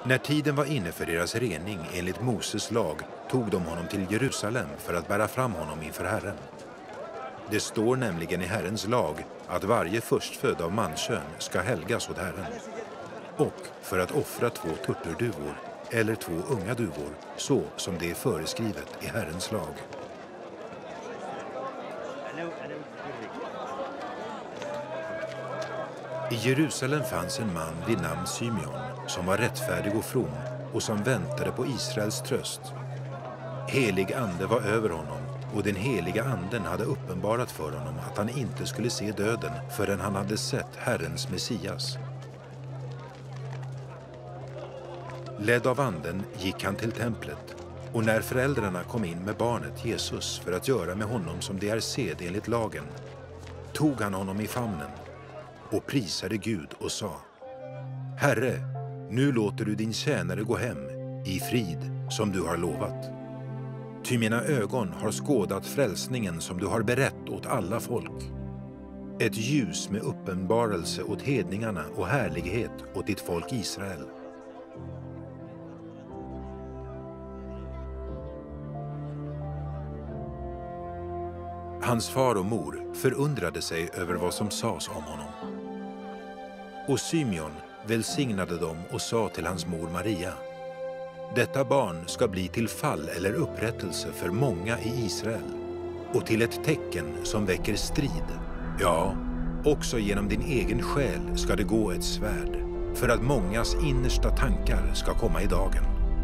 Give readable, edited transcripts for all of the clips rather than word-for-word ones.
När tiden var inne för deras rening enligt Moses lag tog de honom till Jerusalem för att bära fram honom inför Herren. Det står nämligen i Herrens lag att varje förstfödd av mankön ska helgas åt Herren. Och för att offra 2 turturduvor eller 2 unga duvor, så som det är föreskrivet i Herrens lag. I Jerusalem fanns en man vid namn Symeon som var rättfärdig och from och som väntade på Israels tröst. Helig ande var över honom och den heliga anden hade uppenbarat för honom att han inte skulle se döden förrän han hade sett Herrens Messias. Ledd av anden gick han till templet, och när föräldrarna kom in med barnet Jesus för att göra med honom som det är sed enligt lagen, tog han honom i famnen och prisade Gud och sa: Herre, nu låter du din tjänare gå hem i frid som du har lovat. Ty mina ögon har skådat frälsningen som du har berett åt alla folk. Ett ljus med uppenbarelse åt hedningarna och härlighet åt ditt folk Israel. Hans far och mor förundrade sig över vad som sades om honom. Och Symeon välsignade dem och sa till hans mor Maria: Detta barn ska bli till fall eller upprättelse för många i Israel och till ett tecken som väcker strid. Ja, också genom din egen själ ska det gå ett svärd, för att mångas innersta tankar ska komma i dagen.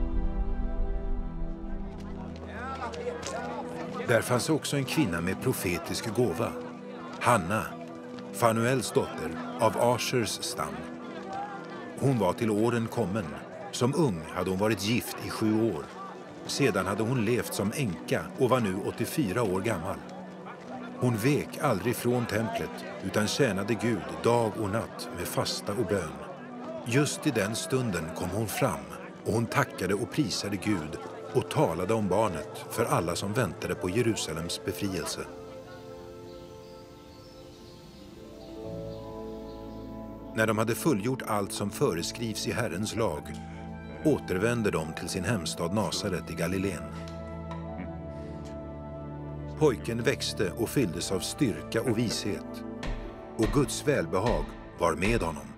Där fanns också en kvinna med profetisk gåva, Hanna, Fanuels dotter av Ashers stam. Hon var till åren kommen. Som ung hade hon varit gift i 7 år. Sedan hade hon levt som änka och var nu 84 år gammal. Hon vek aldrig från templet utan tjänade Gud dag och natt med fasta och bön. Just i den stunden kom hon fram och hon tackade och prisade Gud och talade om barnet för alla som väntade på Jerusalems befrielse. När de hade fullgjort allt som föreskrivs i Herrens lag återvände de till sin hemstad Nasaret i Galileen. Pojken växte och fylldes av styrka och vishet, och Guds välbehag var med honom.